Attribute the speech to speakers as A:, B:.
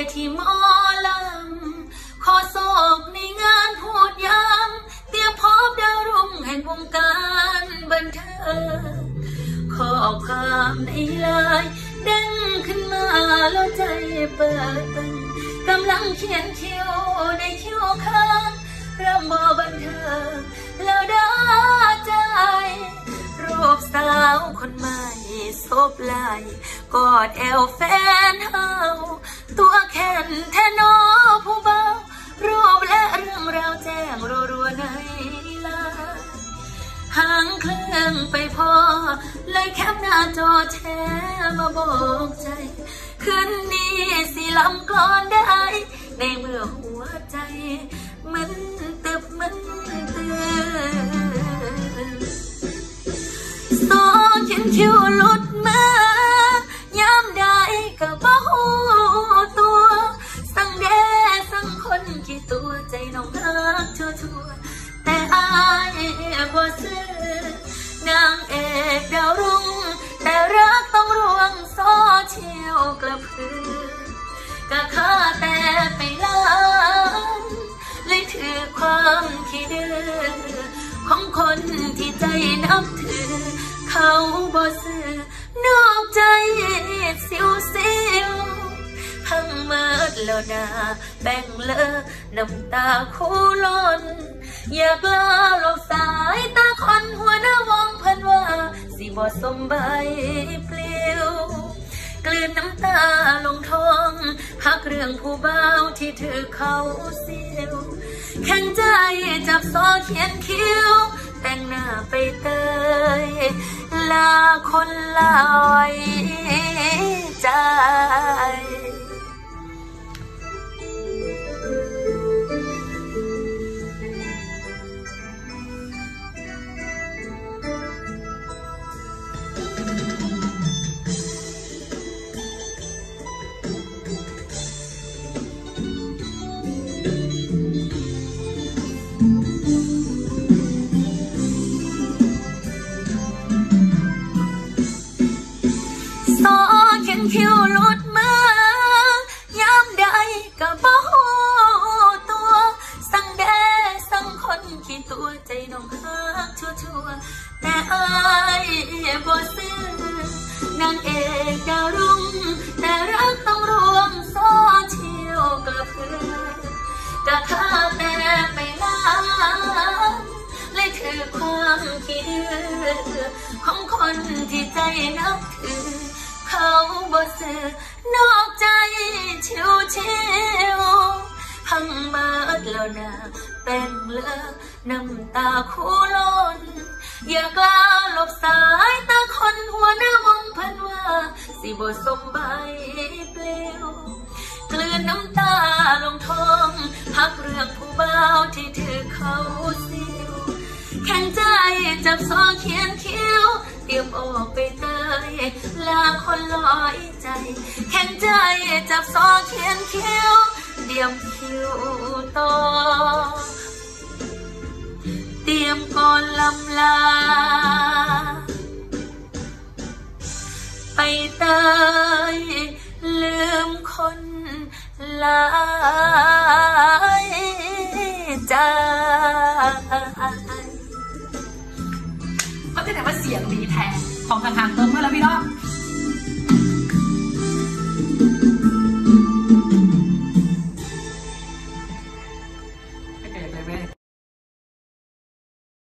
A: ที่หมอลำขอโศกในงานพูดย้ำเตรียมพบดาวรุ่งแห่งวงการบันเทิงข้อความในไลน์เด้งขึ้นมาแล้วใจเปิดตึงกำลังเขียนคิวในคิวข้างเริ่มบ่บันเทิงแล้วได้ใจรูปสาวคนใหม่ซบไหลกอดแอวแฟนเฮาตัวแขนแทนอผู้เบารูปและเรื่องราวแจ้งรัวๆในไลน์ห่างเครื่องไปพอเลยแคปหน้าจอแชร์มาบอกใจคืนนี้สิลำก่อนได้ในเมื่อหัวใจมันตึบมันตื่นโซเขียนคิวหลุดมาย้ำได้ก็บ่หูตัวสั่งแด่สั่งคนกี่ตัวใจน้องรักชั่วแต่อายบ่ซื้อนางเอกดาวรุ่งแต่รักต้องรวงโซเชียลกระพือกะข้าแต่ไปล้างเลยถือความขี้ดื้อของคนที่ใจนับถือเขาบ่ซื้อนอกใจสิวทั้งเมิดแล้วนาแบ่งเลอน้ำตาคู่ล้นอยากลาหลบสายตาคนหัวหน้าวงเพิ่นว่าสิบ่สมใบปลิวกลืนน้ำตาลงท้องหักเรื่องผู้เบาที่ถือเขาเสียวแข็งใจจับซอเขียนคิ้วแต่งหน้าไปเตยลาคนลอยใจคิวหลุดมาย้ำได้ก็บ่หูตัวสั่งแด่สั่งคนขี้ตัวใจน้องฮักชั่วแต่อายบ่ซื้อนางเอกดาวรุ่งแต่รักต้องรวมโซเชียลกระพือกะข้าแต่ไปล้างเลยถือความขี้ดื้อของคนที่ใจนับถือเขาบ่ซื้อนอกใจชิวพังมาดแล้วนาแป้งเลอน้ำตาคู่ล้นอยากลาหลบสายตาคนหัวหน้าวงเพิ่นว่าสิบ่สมใบเปลวกลืนน้ำตาลงท้องพักเรื่องผู้เบาที่ถือเขาเสียวแข็งใจจับซอเขียนคิ้วเตรียมออกไปเตยลาคนลอยใจแข็งใจจับซอเขียนคิ้วเตรียมคิวต่อเตรียมก่อนลำลาไปเตยลืมคนหลายใจ
B: ก็จะแต่ว่าเสียงดีแท้ของทางเติมเมื่อแล้วพี่น้อง